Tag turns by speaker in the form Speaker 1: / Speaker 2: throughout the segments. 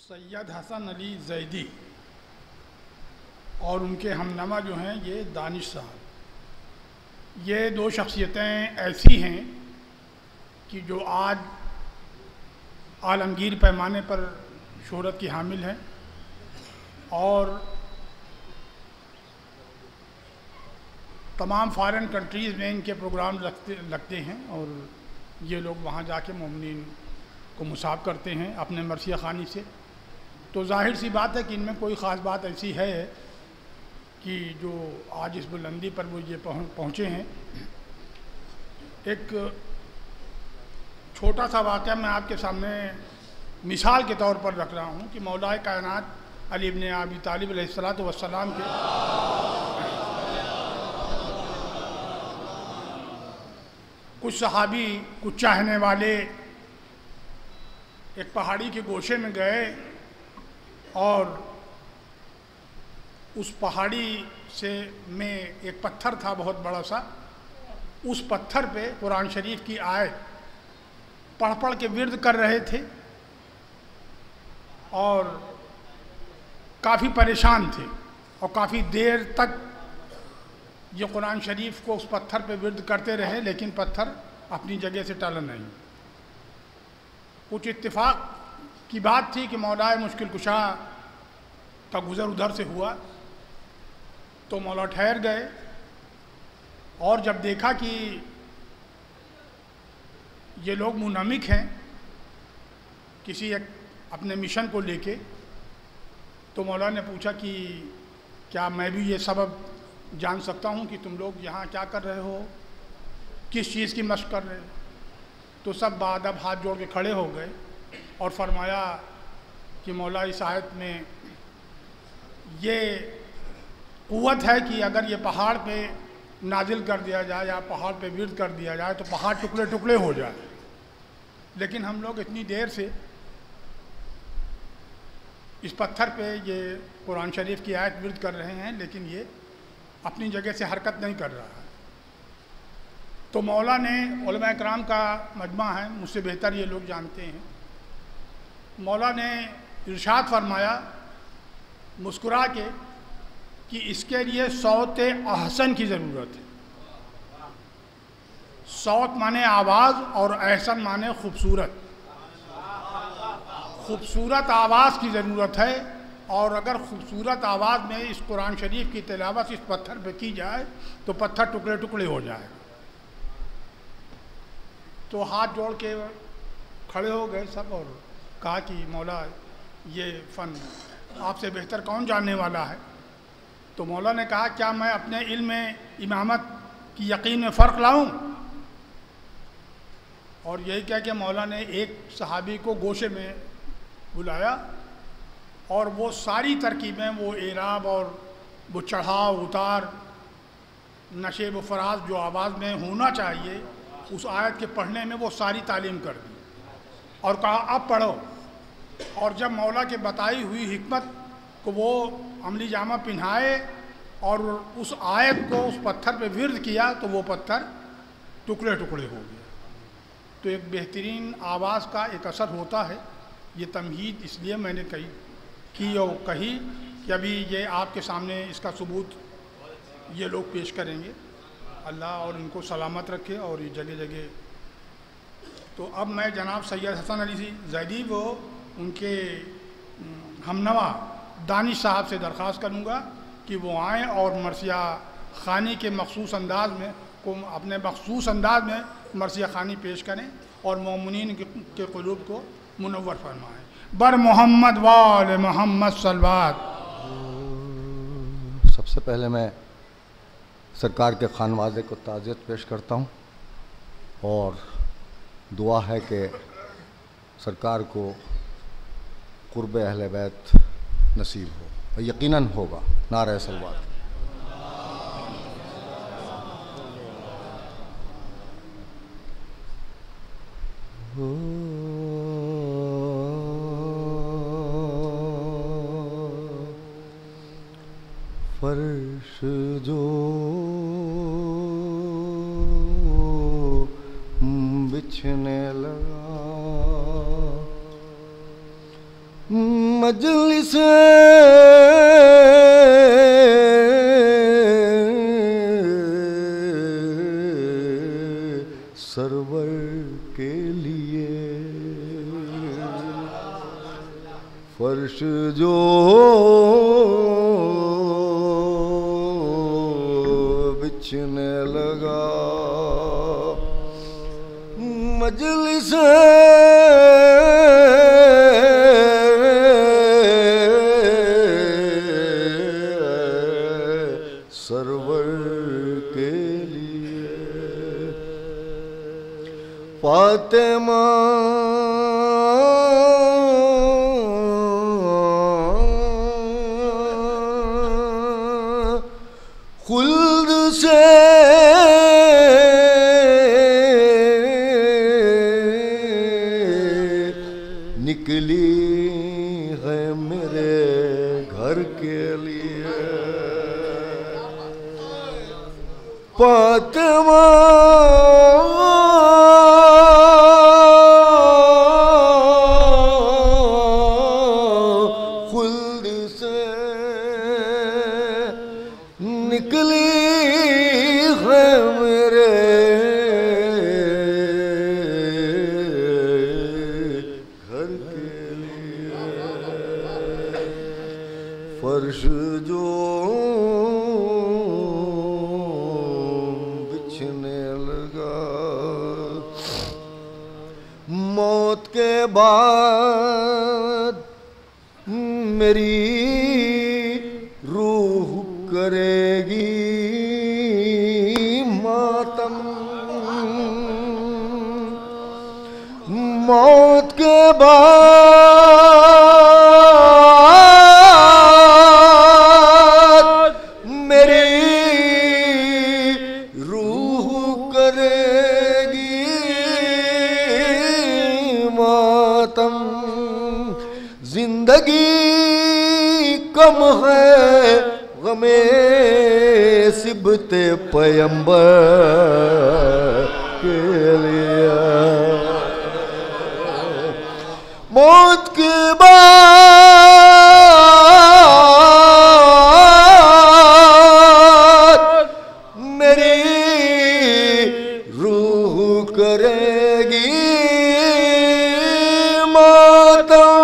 Speaker 1: सैयद हसन अली जैदी और उनके हमनमा जो हैं ये दानिश साहब, ये दो शख्सियतें ऐसी हैं कि जो आज आलमगीर पैमाने पर शोहरत की हामिल हैं और तमाम फ़ॉरेन कंट्रीज़ में इनके प्रोग्राम लगते हैं और ये लोग वहाँ जाके मोमिनीन को मुसाब करते हैं अपने मरसिया ख़ानी से। तो ज़ाहिर सी बात है कि इनमें कोई ख़ास बात ऐसी है कि जो आज इस बुलंदी पर वो ये पहुँचे हैं। एक छोटा सा वाक़या मैं आपके सामने मिसाल के तौर पर रख रहा हूँ कि मौलाए कायनात अली इब्न अबी तालिब अलैहिस्सलातु वस्सलाम के कुछ सहाबी, कुछ चाहने वाले एक पहाड़ी के गोशे में गए और उस पहाड़ी से में एक पत्थर था बहुत बड़ा सा। उस पत्थर पे कुरान शरीफ की आयत पढ़ पढ़ के विर्द कर रहे थे और काफ़ी परेशान थे और काफ़ी देर तक ये कुरान शरीफ को उस पत्थर पे विर्द करते रहे, लेकिन पत्थर अपनी जगह से टला नहीं। कुछ इत्तेफाक की बात थी कि मौलाए मुश्किल कुशा का गुज़र उधर से हुआ तो मौला ठहर गए और जब देखा कि ये लोग मुनमिक हैं किसी एक अपने मिशन को लेके, तो मौला ने पूछा कि क्या मैं भी ये सबब जान सकता हूँ कि तुम लोग यहाँ क्या कर रहे हो, किस चीज़ की मशक़ कर रहे हो। तो सब बाअदब हाथ जोड़ के खड़े हो गए और फरमाया कि मौला इस आयत में ये क़ुव्वत है कि अगर ये पहाड़ पे नाजिल कर दिया जाए या पहाड़ पे विर्द कर दिया जाए तो पहाड़ टुकड़े टुकड़े हो जाए, लेकिन हम लोग इतनी देर से इस पत्थर पे ये कुरान शरीफ की आयत विर्द कर रहे हैं लेकिन ये अपनी जगह से हरकत नहीं कर रहा है। तो मौला ने, उलमा इकराम का मजमा है, मुझसे बेहतर ये लोग जानते हैं, मौला ने इरशाद फरमाया मुस्कुरा के कि इसके लिए सौत अहसन की ज़रूरत है। सौत माने आवाज़ और अहसन माने खूबसूरत। खूबसूरत आवाज़ की ज़रूरत है और अगर खूबसूरत आवाज़ में इस कुरान शरीफ की तिलावत इस पत्थर पे की जाए तो पत्थर टुकड़े टुकड़े हो जाए। तो हाथ जोड़ के खड़े हो गए सब और कहा कि मौला ये फ़न आपसे बेहतर कौन जानने वाला है। तो मौला ने कहा क्या मैं अपने इल्म में इमामत की यकीन में फ़र्क लाऊं। और यही कह के मौला ने एक सहाबी को गोशे में बुलाया और वो सारी तरकीबें, वो एराब और वो चढ़ाव उतार, नशे व फराज जो आवाज़ में होना चाहिए उस आयत के पढ़ने में वो सारी तालीम कर दी और कहा अब पढ़ो। और जब मौला के बताई हुई हिकमत को वो अमली जामा पहनाए और उस आयत को उस पत्थर पे विर्द किया तो वो पत्थर टुकड़े टुकड़े हो गया। तो एक बेहतरीन आवाज़ का एक असर होता है। ये तमहीद इसलिए मैंने कही कि अभी ये आपके सामने इसका सबूत ये लोग पेश करेंगे। अल्लाह और इनको सलामत रखे और ये जगह जगह। तो अब मैं जनाब सैयद हसन अली जैदी वो उनके हमनवा दानिश साहब से दरख्वास्त करूँगा कि वो आएँ और मरसिया ख़ानी के मखसूस अंदाज में अपने मखसूस अंदाज में मरसिया ख़ानी पेश करें और मोमिनीन के क़ुलूब को मुनव्वर फरमाएँ। बर मोहम्मद वाल मोहम्मद सलवात।
Speaker 2: सबसे पहले मैं सरकार के खानवादे को ताज़ियत पेश करता हूँ और दुआ है कि सरकार को क़ुर्ब अहले बैत नसीब हो और यकीनन होगा। नारे सलवात। फर्श जो बिछने लगा मजलिस सरवर के लिए फर्श जो बिछने लगा, मजलिस सरवर के लिए फातिमा खुल्द से निकली है मेरे घर के लिए, फातिमा खुल्द से निकली है मेरे घर के लिए, फर्श जो बिछने लगा, मौत के बाद मेरी रूह करेगी मातम, मौत के बाद मेरी रूह करेगी मातम, जिंदगी कम है गमे सिबते पैगंबर के लिए, मौत के बाद मेरी रूह करेगी मातम,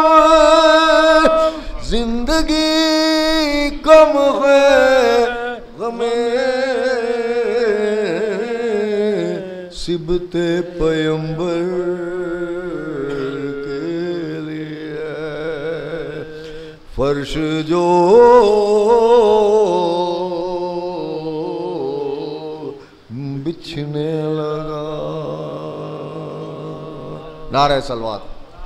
Speaker 2: जिंदगी कम है गमे सिबते पैगंबर के लिए, फर्श जो बिछने लगा। नारे सलवात।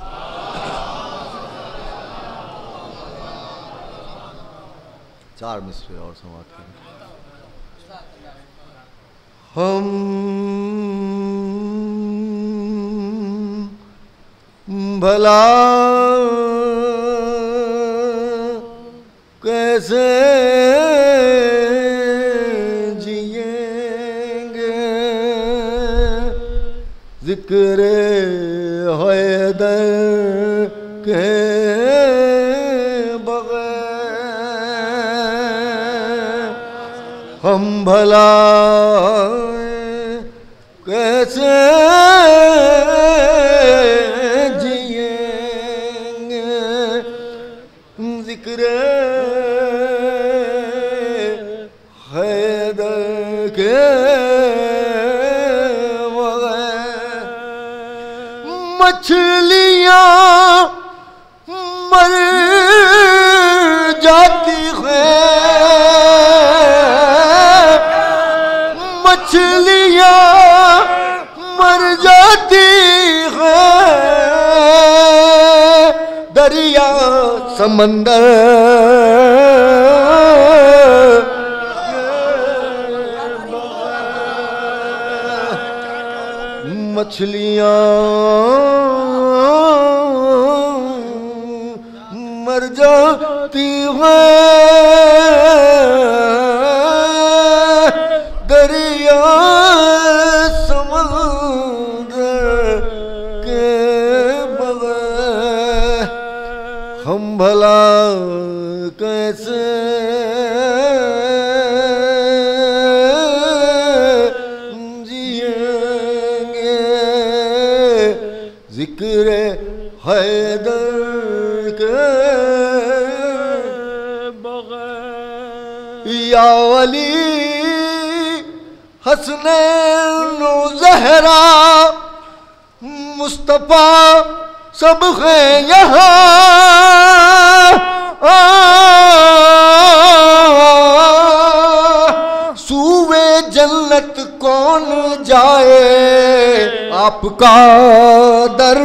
Speaker 2: चार मिसरे और समाप्त करें। हम भला कैसे जिएंगे जिक्र हैदर के हम भला कैसे जिएंगे जिक्र हैदर के बगैर, मछलियाँ मर जाती हैं, मछलियाँ मर जाती हैं, दरिया समंदर मछलियाँ मर जाती हैं, दरिया समंदर के बगैर, हम भला कैसे जिएंगे जिक्र हैदर के बगैर। या वली हसनैन ज़हरा मुस्तफ़ा सब है यहाँ, सूवे जन्नत कौन जाए आपका दर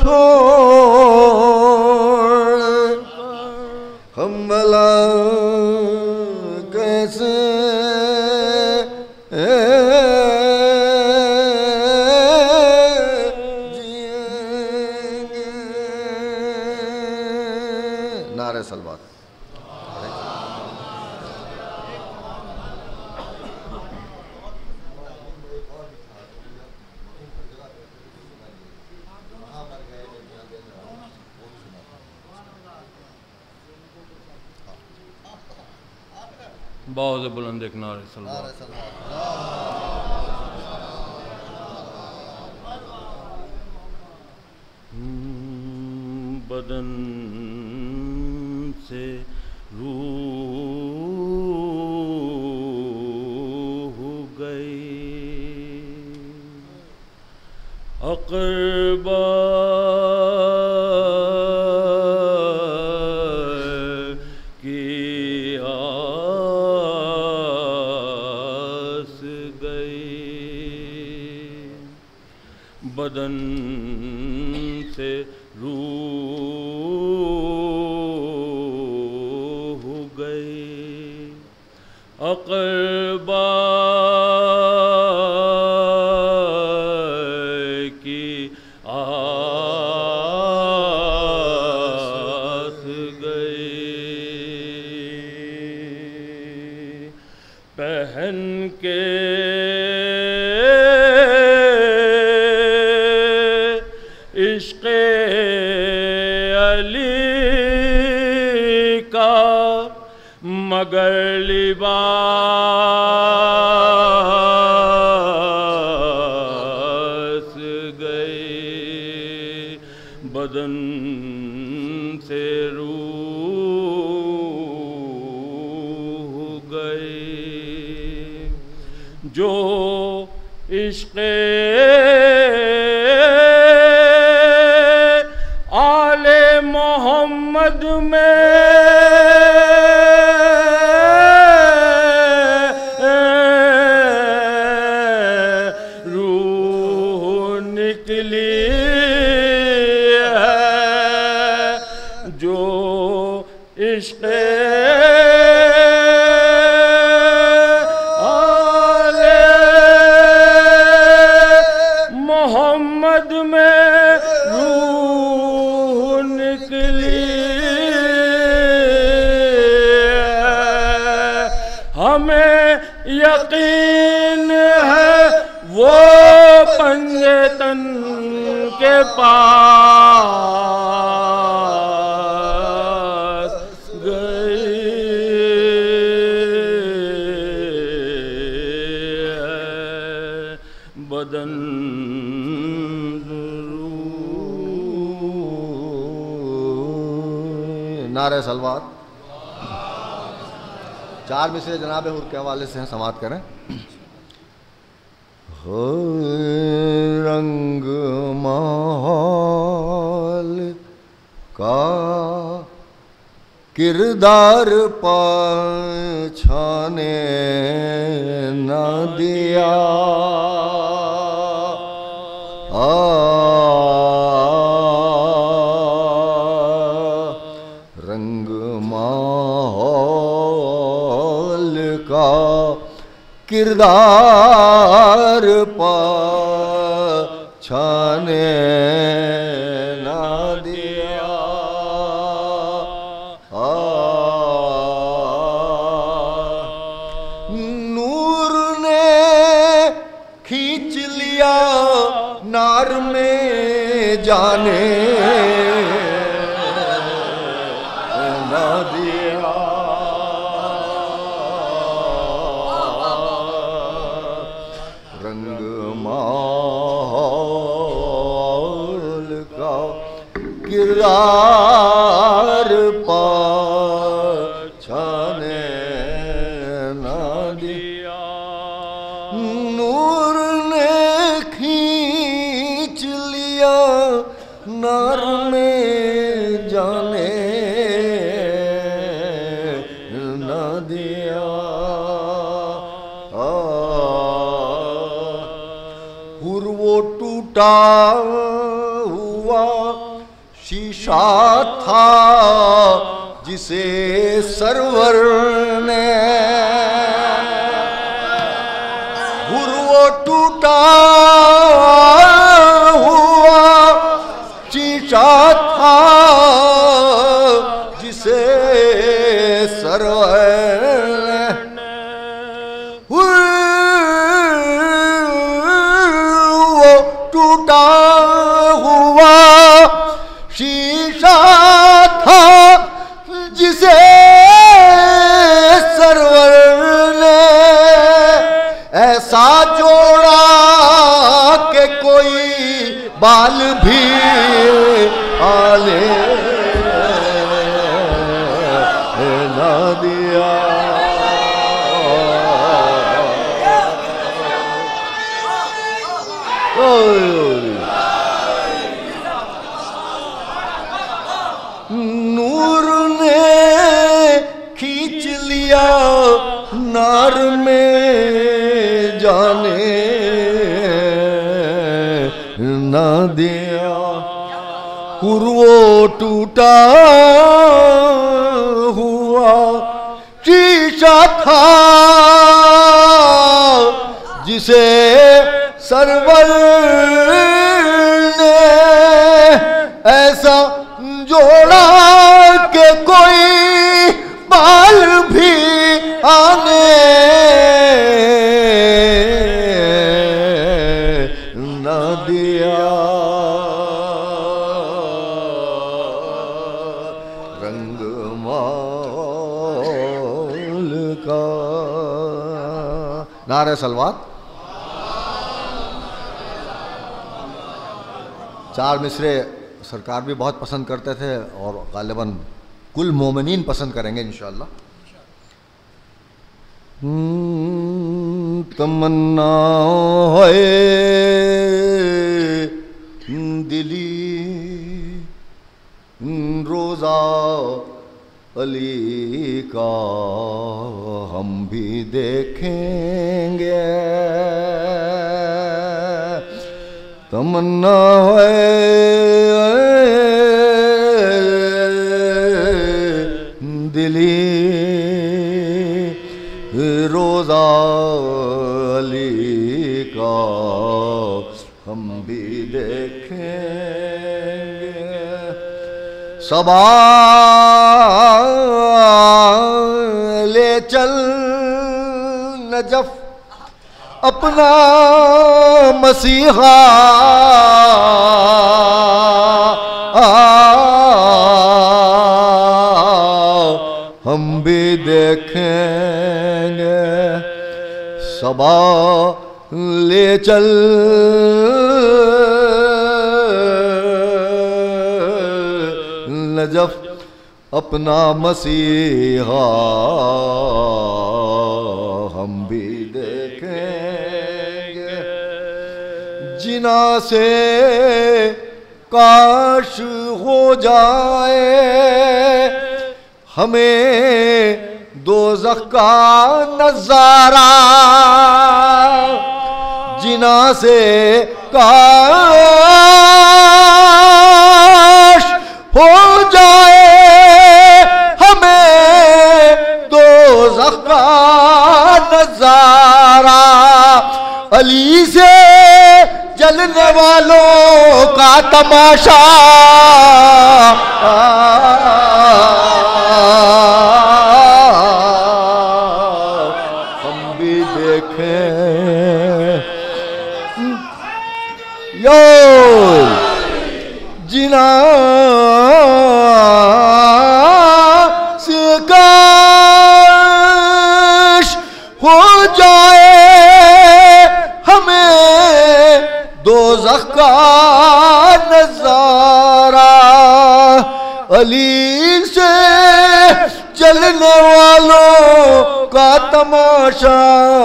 Speaker 2: छोड़। हम भला कैसे नारे सलवात।
Speaker 3: बहुत बुलंद एक नारे सलवात। बदन से रूह गई अक़रबा की आस गई। बदन से रूह गई अक़रबा की आस गई। पहन के इश्क़े मगर लिबास गए। बदन से रूह गए जो इश्क़े आले मोहम्मद में मोहम्मद में रूह निकली हमें यकीन है वो पंजे तन के पास गई है बदन
Speaker 2: नारे सलवात। चार मिसरे जनाब हुर के हवाले से हैं, समात करें। हो रंग माहौल का किरदार पहचाने न दिया रंग माहौल का किरदार पहचाने न दिया नूर ने खींच लिया नार में जाने ना दिया। रंग माहौल का किरदार पाछाने ना दिया। नूर ने खींच लिया नार में जाने ना दिया। वो टूटा हुआ शीशा था जिसे सरवर ने, वो टूटा हुआ शीशा था जिसे सरवर ने, वो टूटा हुआ शीशा था जिसे सरवर ने ऐसा जोड़ा कि कोई बाल भी आले ना दिया। नूर ने खींच लिया नार में जाने ना दिया। वो टूटा हुआ शीशा था जिसे सरवर ने ऐसा जोड़ा के कोई बाल भी आने न दिया। रंग माल का नारे सलवात। चार मिसरे सरकार भी बहुत पसंद करते थे और गालिबन कुल मोमिनीन पसंद करेंगे इंशाअल्लाह। तमन्ना है दिली रोज़ा अली का हम भी देखेंगे। तमन्ना है दिली रोज़ा अली का हम भी देखेंगे। सबा ले चल नजफ अपना मसीहा हम भी देखेंगे। सबा ले चल नजफ अपना मसीहा हम भी देखेंगे। जिना से काश हो जाए हमें दोज़ख का नज़ारा। जिना से काश हो जाए हमें दोज़ख का नज़ारा। अली से जलने वालों का तमाशा हम भी देखें। यो से चलने वालों का तमाशा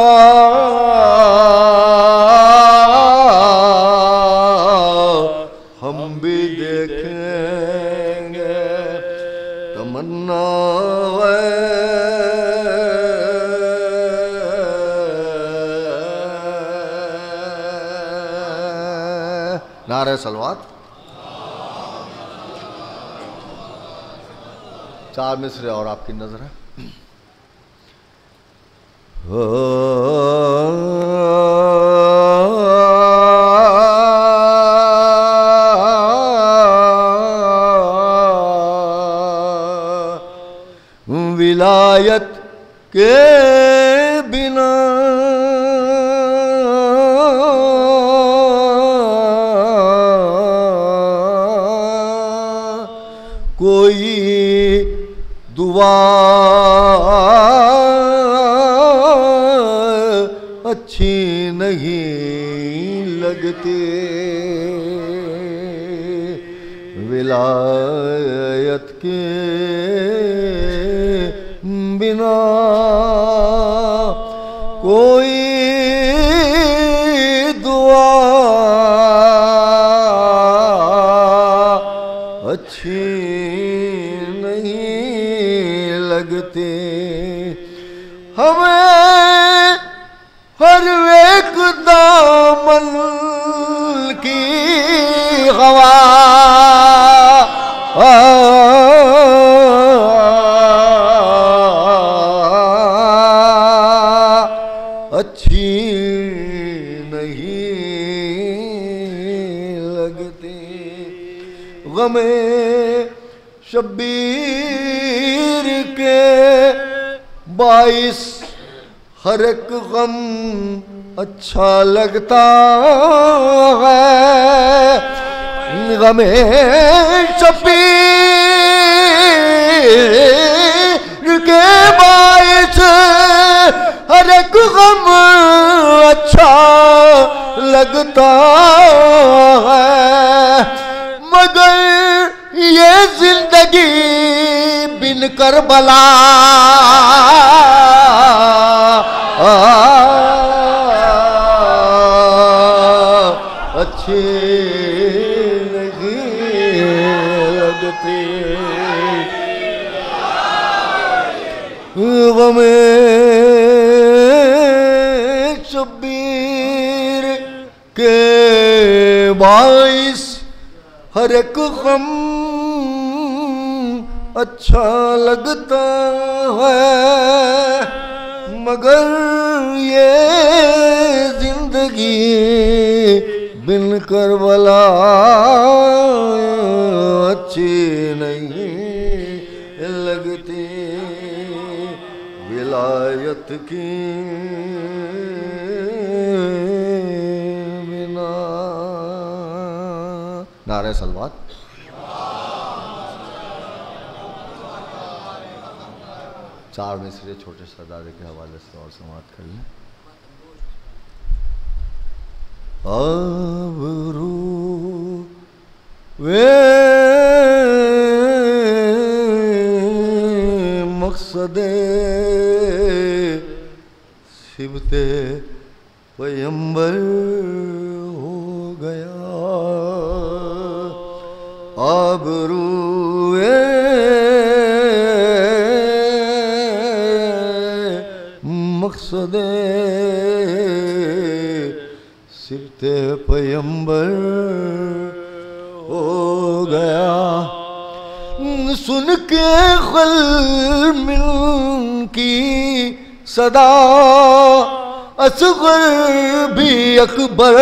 Speaker 2: हम भी देखेंगे। तमन्ना नारे सलवात। चार मिसरे और आपकी नजर है। विलायत के बिना कोई दुआ अच्छी नहीं लगती। विलायत के बिना कोई दुआ अच्छी नहीं लगती। हमें हर एक दामन की हवा अच्छी नहीं लगती। गमे शब्बीर के 22 हर एक गम अच्छा लगता है। गमे शब्बीर के 22 हर एक गम अच्छा लगता है। मगर ये जिंदगी बिन करबला अच्छी नहीं लगती। गमे शब्बीर के 22 हर एक गम अच्छा लगता है। मगर ये जिंदगी बिन करबला अच्छी नहीं लगती। विलायत की बिना। नारे सलवात। चार मिसरे छोटे सरदारे के हवाले से और समाप्त कर लें। आबरू वे मकसदे सिबते पैगंबर हो गया। आबरू मकसदे सिबते पैगंबर हो गया। सुन के क़ल्मिन की सदा असग़र भी अकबर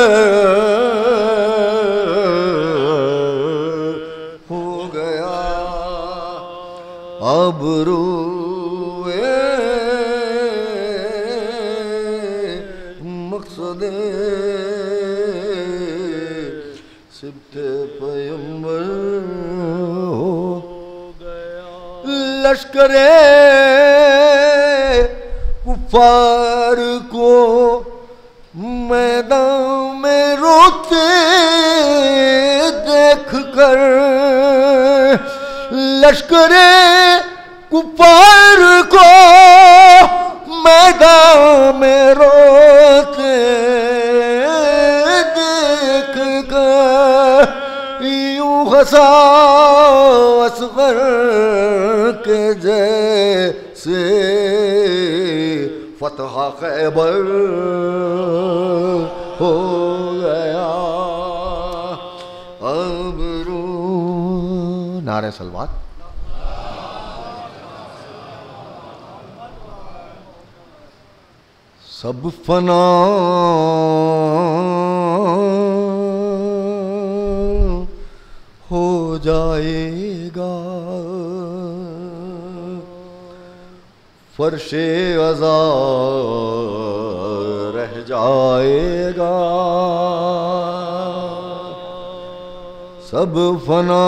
Speaker 2: हो गया। आबरू सिबते पैगंबर हो गया। लश्करे कुफार को मैदान में रोते देख कर लश्करे कुफार को मैदान में रोते देख कर यूं हंसा असगर के जैसे फतह खैबर हो गया अबरू। नारे सलवात। सब फना हो जाएगा, फर्शे अज़ा रह जाएगा। सब फना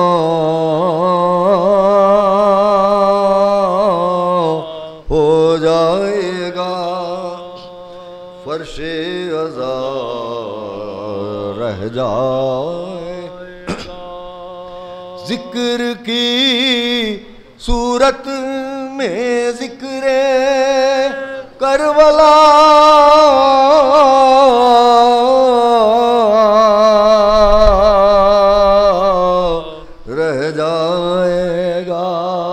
Speaker 2: हो जाएगा, फर्शे अज़ा रह जाएगा। जिक्र की सूरत में जिक्र करबला रह जाएगा।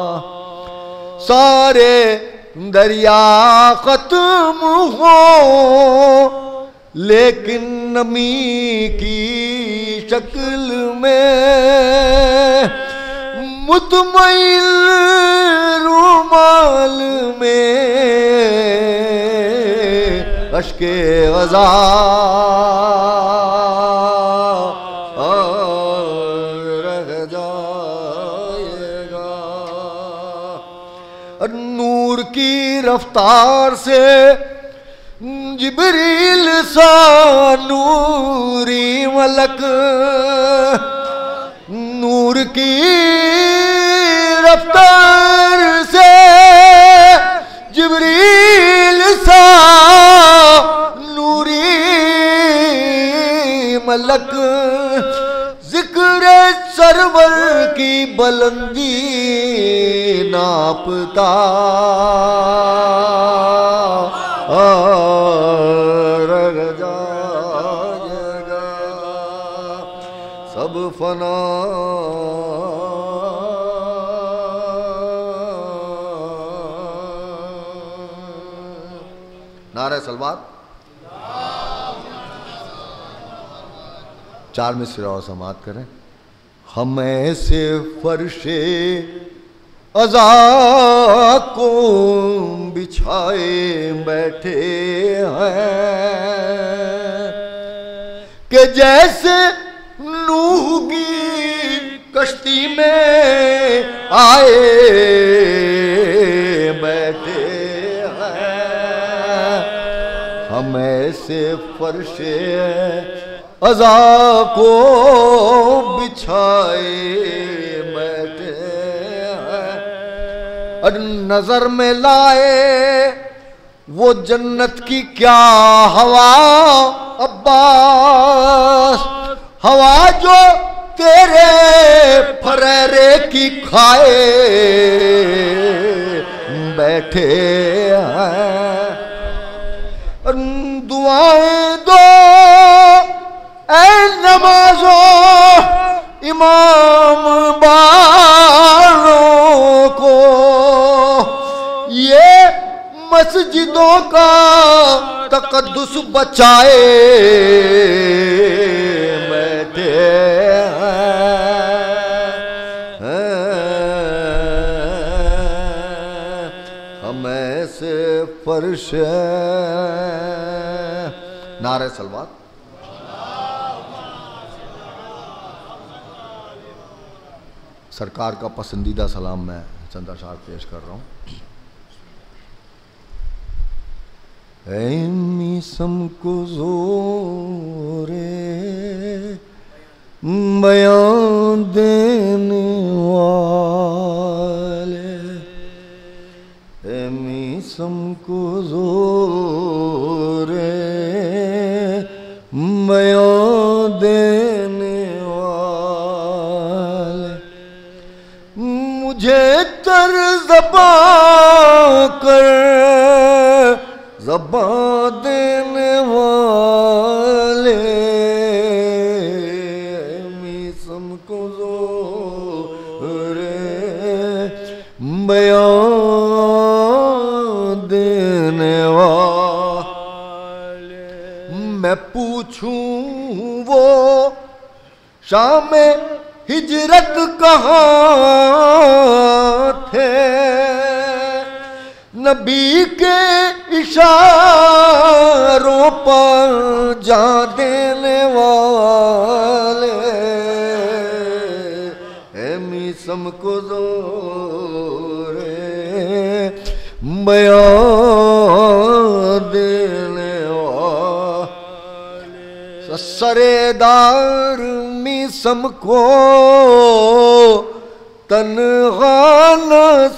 Speaker 2: सारे दरिया खत्म हो लेकिन नमी की शक्ल में मुतमइल रुमाल में अश्के ग़ज़ा रह जाएगा। नूर की रफ्तार से जिब्रील सा नूरी मलक, नूर की रफ्तार से जिब्रील सा नूरी मलक जिक्र सरवर की बुलंदी नापता रह जाएगा। सब फना नारे सलवात। चार मिसरे और समात करें। हम ऐसे फर्शे अज़ा को बिछाए बैठे हैं कि जैसे नूह की कश्ती में आए बैठे हैं। हम ऐसे फर्शे अज़ा को बिछाए बैठे हैं। नजर में लाए वो जन्नत की क्या हवा अब्बास, हवा जो तेरे फरेरे की खाए बैठे हैं। दुआएं दो ऐ नमाज़ो इमाम बारों को, ये मस्जिदों का तक़द्दुस बचाए बैठे हैं। हम ऐसे फर्श नारे सलवात। सरकार का पसंदीदा सलाम मैं चंद अशार पेश कर रहा हूँ। मिसम को ज़ोरे बयान देने वाले, मिसम को ज़ोरे बयान देने वाले, बेहतर ज़बां कर ज़बां देने वाले मीसम को ज़ोरे बयां देने वाले। मैं पूछूं वो शाम हिजरत कहाँ थे, नबी के इशारों पर जा देने वाले है मीसम को ज़ोरे बयां देने वाले। सरेदार मीसम को तन्हा न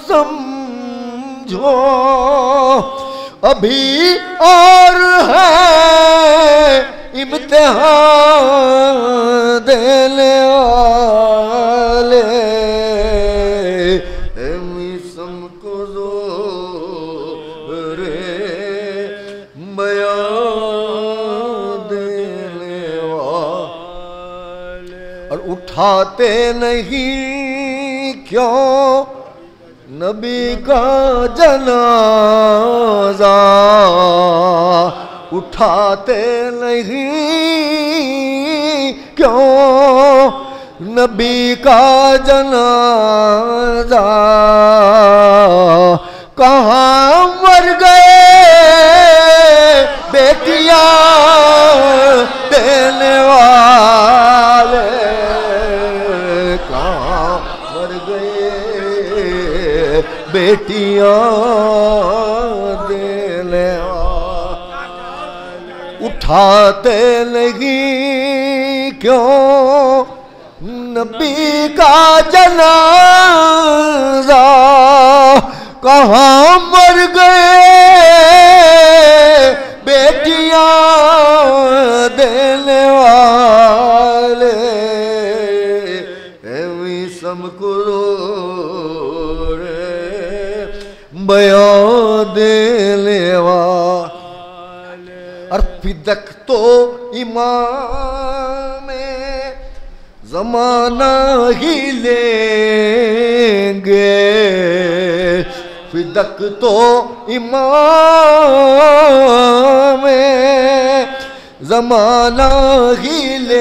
Speaker 2: समझो, अभी और है इम्तिहान देने वाले मीसम को ज़ोरे बयां देने वाले। और उठाते नहीं क्यों नबी का जनाजा, उठाते नहीं क्यों नबी का जनाजा। कहाँ मर गए बेटियां देने वाले, कहाँ मर गए बेटियां देने वाले। उठाते नहीं क्यों नबी का जनाजा, कहाँ मर गए बेटियां देने वाले मीसम को बयां देने वाले। और फिदक तो इमाम ज़माना ही लेंगे, फिदक तो इमाम ज़माना ही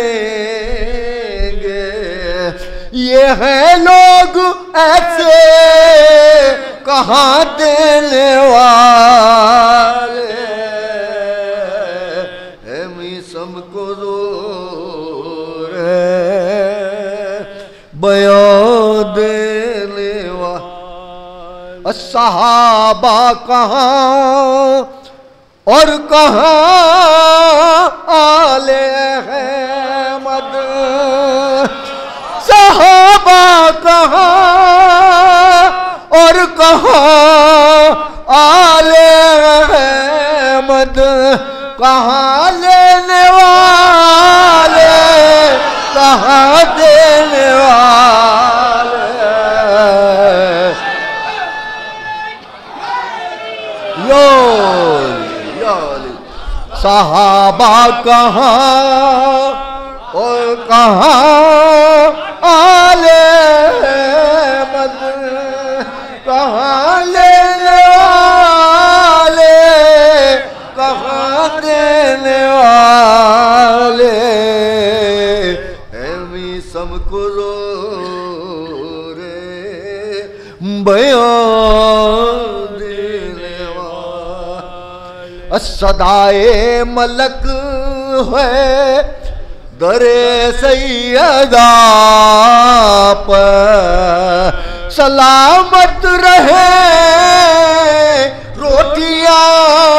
Speaker 2: लेंगे। ये है लोग ऐसे कहाँ देने वाले मीसम को ज़ोरे बयां देने वाले। सहाबा कहाँ और कहाँ आले अहमद, सहाबा कहाँ और कहाँ आले अहमद, कहाँ लेने वाले कहाँ देने वाले। सहाबा कहाँ और कहाँ आले अहमद, कहाँ लेने वाले कहाँ देने वाले मीसम को ज़ोरे बयां देने वाले। सदाए मलक है दरे सैयदा पर, सलामत रहे रोटियां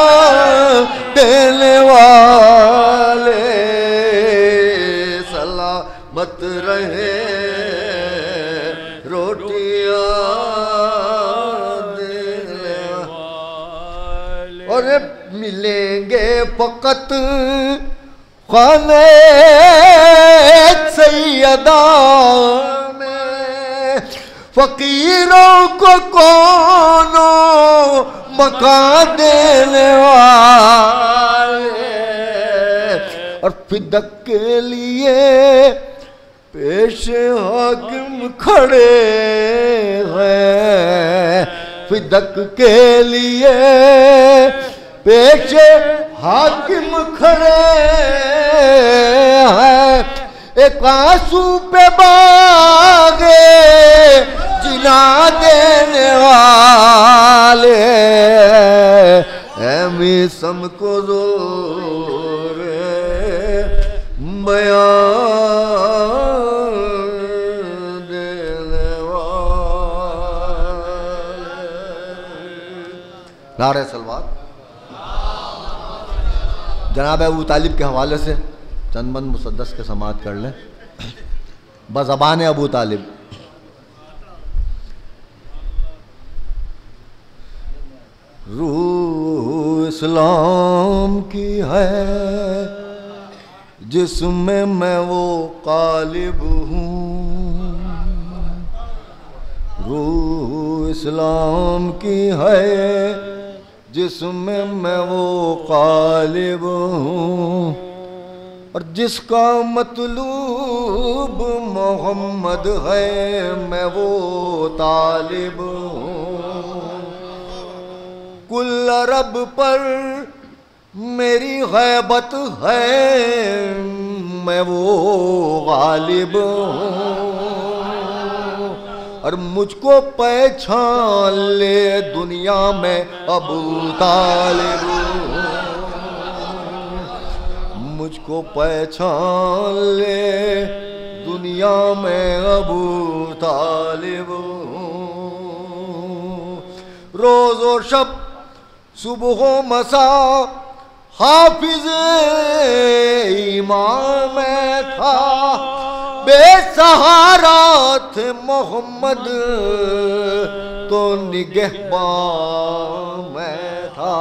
Speaker 2: देने वाले, सलामत रहे रोटियां देने वाले। और मिलेंगे फकत खाने सैयदा में, फकीरों को कौनो मकान देने वाले, और फिदक के लिए पेश हाकिम खड़े हैं, फिदक के लिए पेश हाकिम खड़े हैं। एक आंसू पे बागे जिना देने वाले, मिसम को जोर बयां देने वाले। नारे सलवात। जनाब अबू तालिब के हवाले से चंदबंद मुसद्दस के समाअत कर लें। बज़बान अबू तालिब। रूह इस्लाम की है जिसमें मैं वो कालिब हूँ, रूह इस्लाम की है जिसमें मैं वो कालिब हूँ, और जिसका मतलूब मोहम्मद है मैं वो तालिब हूँ। कुल अरब पर मेरी गैबत है मैं वो गालिब हूँ, और मुझको पहचान ले दुनिया में अबू तालिब हूँ, मुझको पहचान ले दुनिया में अबू तालिब हूँ। रोज़ और शब सुबह मसा हाफिज ईमान में था, बेसहारा थे मोहम्मद तो निगहबान में था,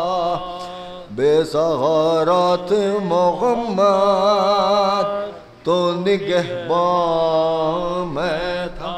Speaker 2: बेसहारा थे मोहम्मद तो निगहबान में था।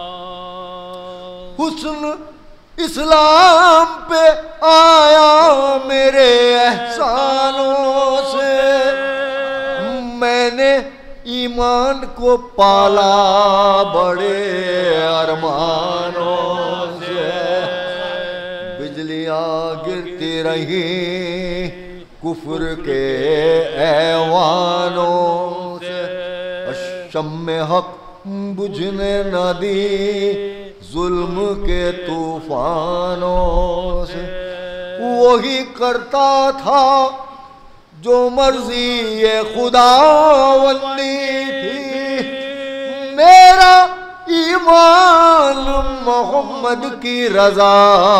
Speaker 2: हुस्न इस्लाम पे आया मेरे एहसानों से, मैंने ईमान को पाला बड़े अरमानों से। बिजलियां गिरती रही कुफ्र के ऐवानों से, शम्मे हक बुझने न दी जुल्म के तूफानों से। वही करता था जो मर्जी ये खुदावंदी थी, मेरा ईमान मोहम्मद की रजा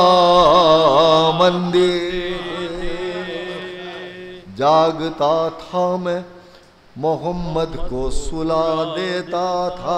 Speaker 2: मंदी। जागता था मैं मोहम्मद को सुला देता था,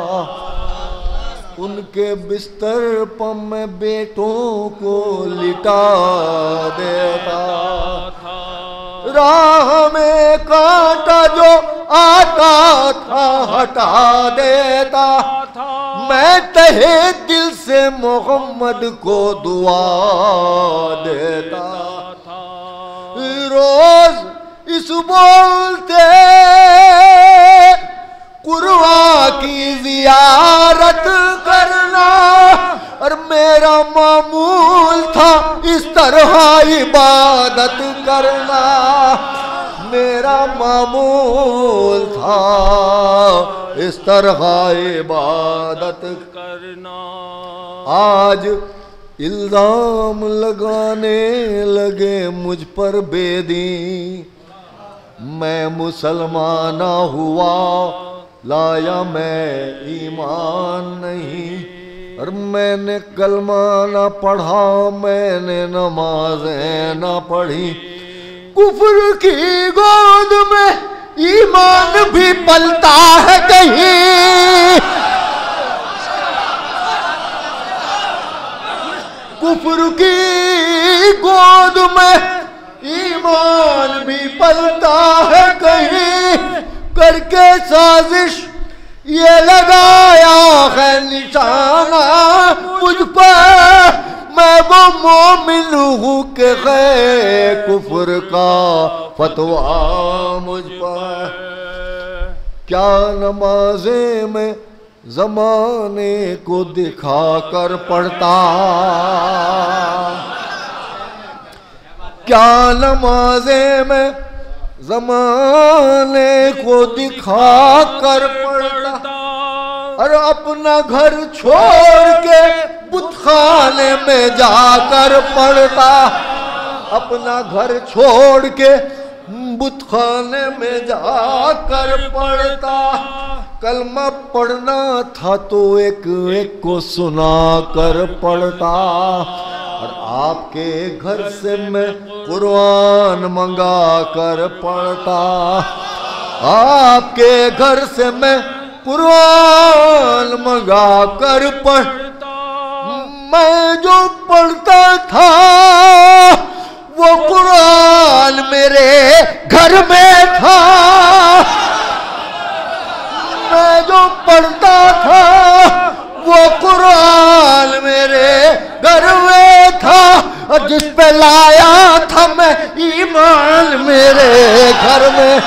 Speaker 2: उनके बिस्तर पर मैं बेटों को लिटा देता था। राह में कांटा जो आता था हटा देता, मैं तहे दिल से मोहम्मद को दुआ देता था। रोज इस बोलते कुर्बा की जियारत करना, और मेरा मामूल था इस तरह इबादत करना, मेरा मामूल था इस तरह इबादत करना। आज इल्जाम लगाने लगे मुझ पर बेदी, मैं मुसलमान हुआ लाया मैं ईमान नहीं, और मैंने कलमा ना पढ़ा मैंने नमाज़ें ना पढ़ी। कुफ्र की गोद में ईमान भी पलता है कहीं, कुफ्र की गोद में ईमान भी पलता है कहीं। करके साजिश ये लगाया है निशाना मुझ पर, मैं वो मोमिन हूँ के गए कुफ्र का फतवा मुझ पर। क्या नमाजे में जमाने को दिखा कर पढ़ता, क्या नमाजे में जमाने को दिखा कर पढ़ता, और अपना घर छोड़ के बुतखाने में जाकर पढ़ता, अपना घर छोड़ के बुतखाने में जाकर पढ़ता। कलमा पढ़ना था तो एक एक को सुना कर पढ़ता, और आपके घर से मैं कुरान मंगा कर पढ़ता, आपके घर से मैं कुरान मंगा कर पढ़ता। मैं जो पढ़ता था वो कुरान मेरे घर में था, मैं जो पढ़ता था वो कुरान मेरे घर में था, और जिस पे लाया था मैं ईमान मेरे घर में।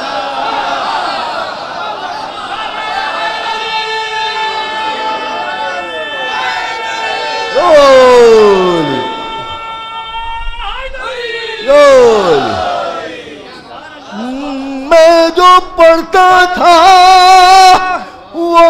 Speaker 2: मैं जो पढ़ता था वो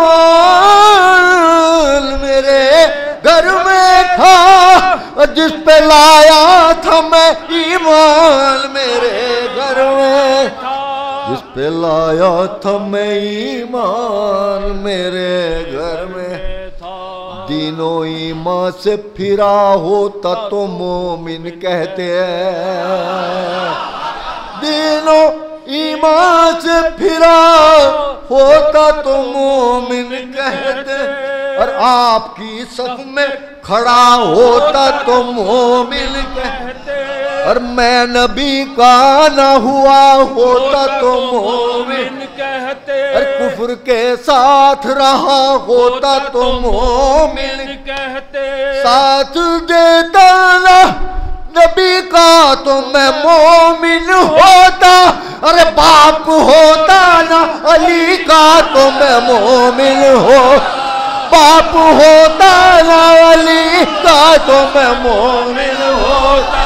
Speaker 2: कुरान मेरे घर में था, और जिस पे लाया था मैं ईमान मेरे घर में, जिस पे लाया था मैं ईमान मेरे घर में। दीनों ईमान से फिरा होता तो मोमिन कहते हैं, दीनों ईमान से फिरा होता तो मोमिन कहते, और आपकी सफ में खड़ा होता तो मोमिन कहते, और मैं नबी का ना हुआ होता तो मोमिन कहते, और कुफ्र के साथ रहा होता तो मोमिन कहते, साथ देता ना नबी का तो मैं मोमिन होता, अरे बाप होता ना अली का तो मैं मोमिन हो, बाप होता ना अली का तो मैं मोमिन होता।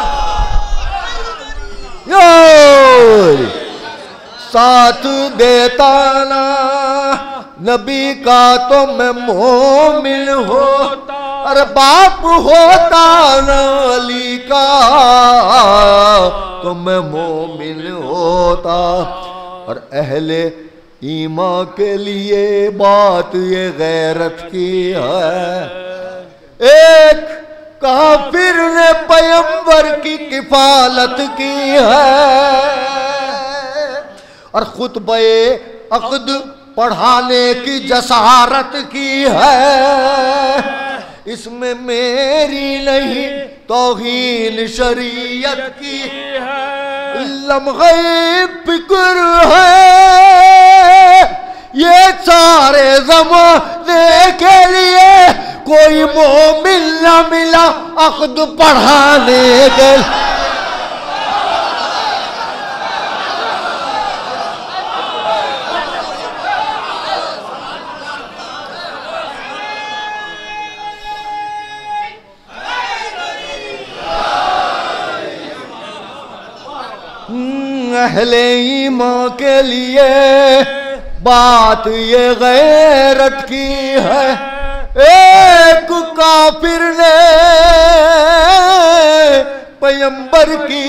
Speaker 2: साथ देता ना नबी का तो मैं मोमिन होता, अरे बाप होता ना अली का तो मैं मोमिन होता। और अहले ईमान के लिए बात ये गैरत की है, एक काफिर ने पैगंबर की किफालत की है, और खुतबे अक़द पढ़ाने की जसारत की है। इसमें मेरी नहीं तौहीन शरीयत की है, लम्हे फिक्र है ये सारे ज़माने के लिए, कोई मोमिन न मिला अक़द पढ़ाने के। अहले ईमान के लिए बात ये गैरत की है, एक काफिर ने पैगंबर की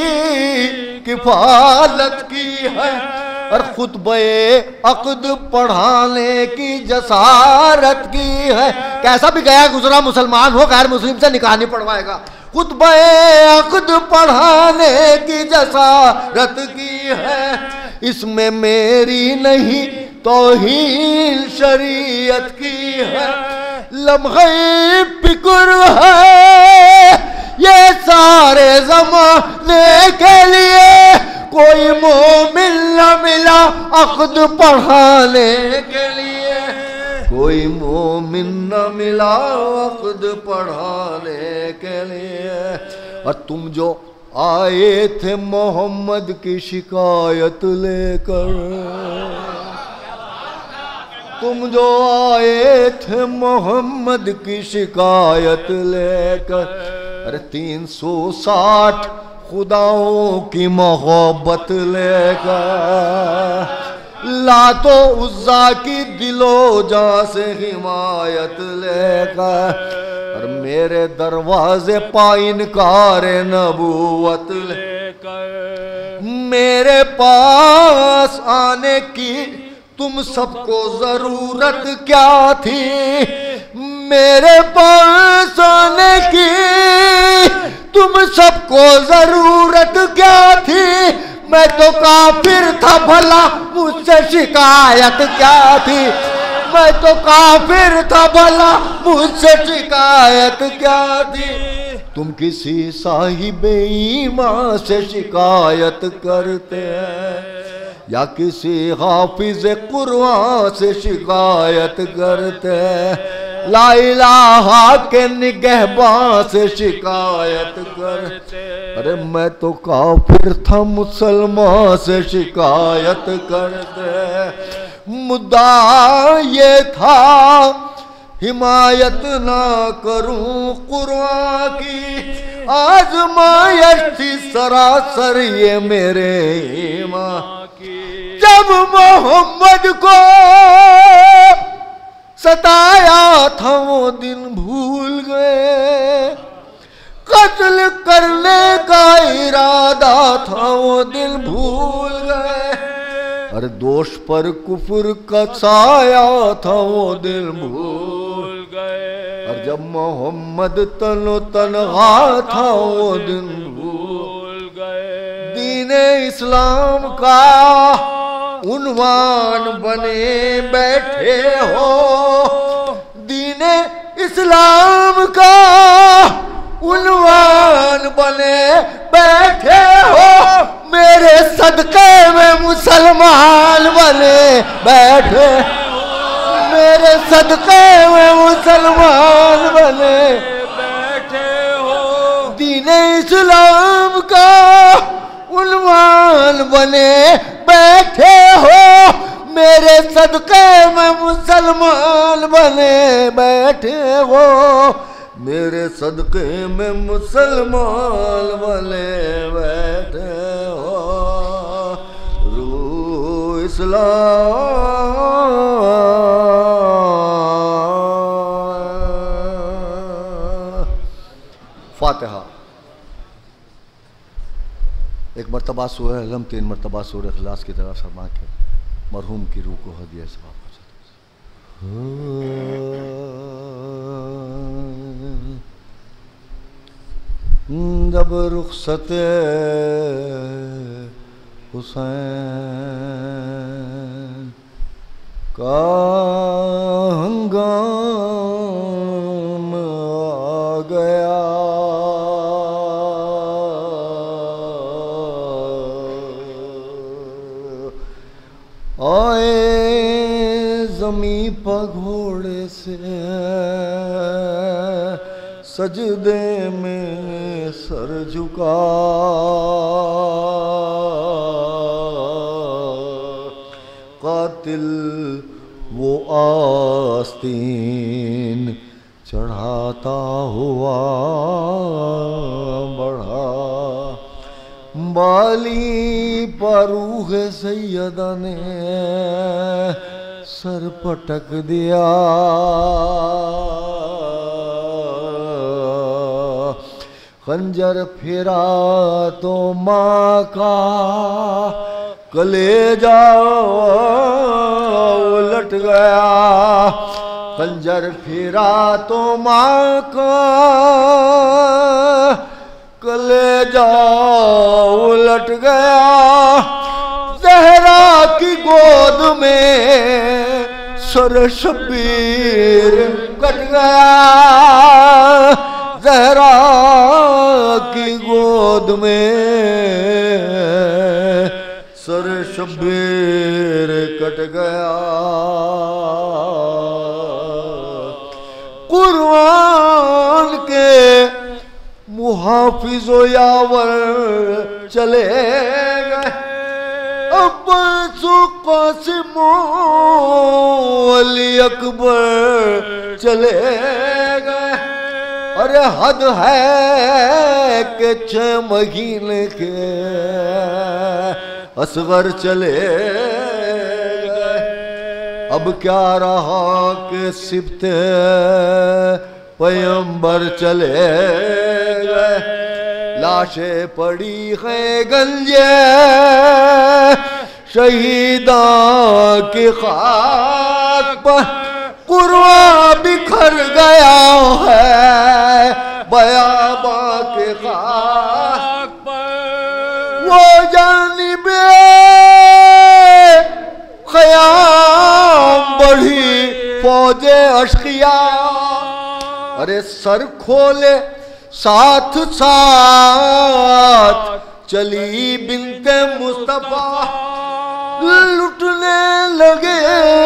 Speaker 2: किफालत की है, और खुतबे अक़द पढ़ाने की जसारत की है। कैसा भी गया गुजरा मुसलमान हो, गैर मुस्लिम से निकाह नहीं पढ़वाएगा। खुतबे अक़द पढ़ाने की जसारत की है, इसमें मेरी नहीं तौहीन शरीयत की है। लम्हे फिक्र है ये सारे ज़माने के लिए, कोई मोमिन न मिला अक़द पढ़ाने के लिए। कोई मोमिन न मिला वक्त पढ़ाने के लिए। और तुम जो आए थे मोहम्मद की शिकायत लेकर, तुम जो आए थे मोहम्मद की शिकायत लेकर, अरे 360 खुदाओं की मोहब्बत लेकर, लातो उज़्ज़ा की दिलो जान से हिमायत लेकर, और मेरे दरवाजे पाइन कारे नबूवत लेकर, मेरे पास आने की तुम सबको जरूरत क्या थी, मेरे पास आने की तुम सबको जरूरत क्या थी, मैं तो काफिर था भला मुझसे शिकायत क्या थी, मैं तो काफिर था भला मुझसे शिकायत क्या थी। तुम किसी साहिबे ईमान से शिकायत करते हैं या किसी हाफिज कुरान से शिकायत करते हैं, ला इलाहा के निगहबान से शिकायत करते। अरे मैं तो काफिर था मुसलमान से शिकायत करते। मुद्दा ये था हिमायत ना करूं कुरान की, आजमाइश थी सरासर ये मेरे ईमान। जब मोहम्मद को सताया था वो दिन भूल गए, कत्ल करने का इरादा था वो दिन भूल गए, अरे दोष पर कुफर का साया था वो दिन भूल गए, और जब मोहम्मद तनो तनहा था वो दिन भूल गए। दीने इस्लाम का उन्वान बने बैठे हो, दीने इस्लाम का उन्वान बने बैठे हो, मेरे सदके में मुसलमान बने बैठे, मेरे सदके में मुसलमान बने बैठे हो। दीने इस्लाम का उन्वान बने बैठे हो, मेरे सदके में मुसलमान बने बैठे हो, मेरे सदके में मुसलमान बने बैठे हो। रूह इस्लाम फातिहा। एक मरतबा सूरह अलम, 3 मरतबा सूरह इखलास की तरफ फरमा के मरहूम की रूह को हदिया सवाब जब रुखसत हुसैन का हंगाम आ गया, आए ज़मीं पर घोड़े से सजदे में सर झुका, कातिल वो आस्तीन चढ़ाता हुआ बढ़ा, बाली पर रूह सैयदा ने सर पटक दिया, खंजर फिरा तो माँ का कलेजा उलट गया, खंजर फिरा तो माँ का कलेजा उलट गया, ज़हरा की गोद में सर शबीर कट गया, ज़हरा की गोद में सर शबीर कट गया। कुरान के मुहाफिजो यावर चले गए। अब्बास कासिम अली अकबर चले गए। अरे हद है कि 6 महीने के असगर चले गए। अब क्या रहा कि सिब्ते पैगंबर चले गए। लाशें पड़ी हैं गंजे शहीदा की खाक पर। कुर्बान बिखर गया है बयाबा के खाक पर। वो जानिबे ख़याम बढ़ी फौजे अशकिया। अरे सर खोले साथ साथ चली बिनते मुस्तफा। लुटने लगे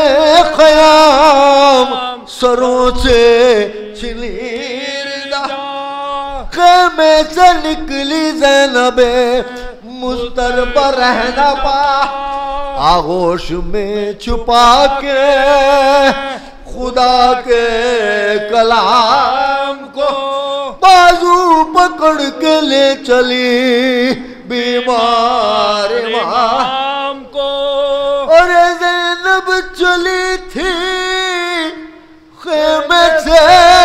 Speaker 2: ख़याम सरों से छिनीरदा। खेमे से निकली ज़ैनबे मुस्तरबा रहना पा। आगोश में छुपा के खुदा के कलाम को बाजू पकड़ के ले चली बीमार इमाम को। और ज़ैनब चली थी खेमे से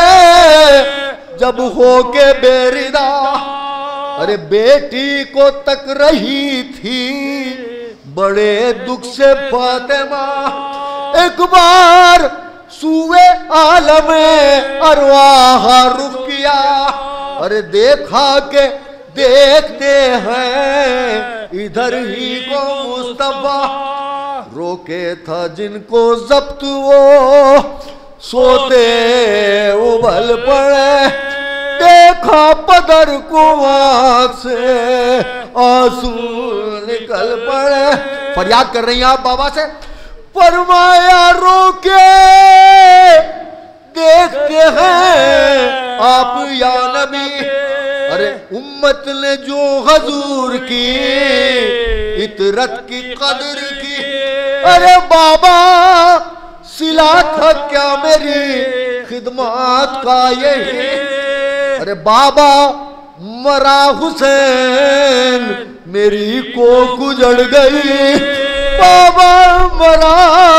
Speaker 2: जब हो के बेरिदा। अरे बेटी को तक रही थी बड़े दुख से फातिमा। एक बार सूए आलम अरवाह रुख किया। अरे देखा के देखते हैं इधर ही को मुस्तफा। रोके था जिनको जब्त वो सोते उबल पड़े। देखा पदर को आँख से आंसू निकल पड़े। फरियाद कर रही हैं आप बाबा से। फरमाया रोके देखते हैं आप या नबी। अरे उम्मत ने जो हजूर की इतरत की कदर की। अरे बाबा सिला था क्या मेरी खिदमत का यही। अरे बाबा मरा हुसैन मेरी को गुजर गई। बाबा मरा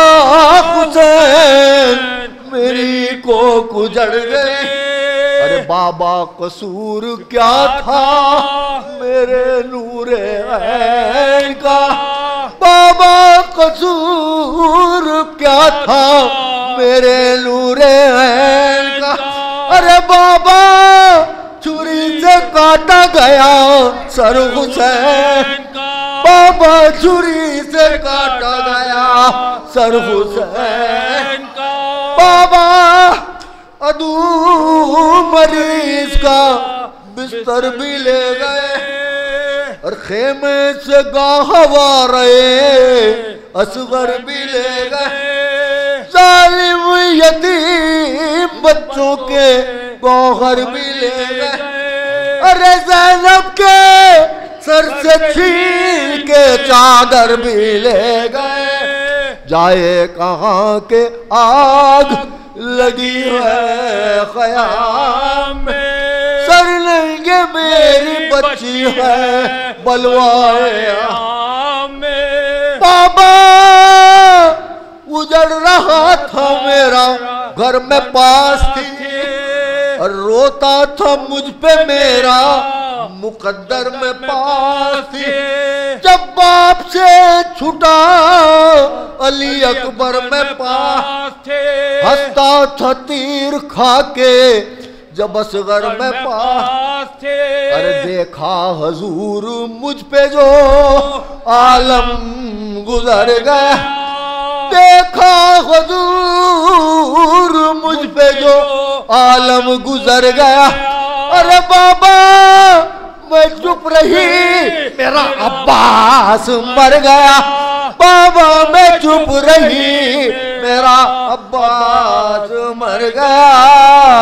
Speaker 2: हुसैन मेरी को गुजर गई। अरे बाबा कसूर क्या था मेरे नूरे ऐन का। बाबा कसूर क्या था मेरे नूरे ऐन का। अरे बाबा छुरी से काटा गया सर हुसैन। बाबा छुरी से काटा गया सर हुसैन। बाबा अदू मरीज का बिस्तर भी ले गए। और खेमे से गाहवा रहे असगर भी ले गए। जालिम यतीम बच्चों के गौहर भी ले गए। अरे ज़ैनब के सर से छीन के चादर भी ले गए। जाए कहाँ के आग लगी है ख़याम में। सर लेंगे मेरी बच्ची है बलवाए में। बाबा उजड़ रहा था मेरा घर में पास थी। और रोता था मुझ पे मेरा मुकद्दर में पास थी। जब बाप से छुटा अली अकबर में पास थे। हंसता था तीर खा के जब असगर में पास थे। अरे देखा हजूर मुझ पे जो आलम गुजर गया। देखा हुजूर मुझ पे जो आलम गुजर गया। अरे बाबा मैं चुप रही मेरा अब्बास मर गया। बाबा मैं चुप रही मेरा अब्बास मर गया।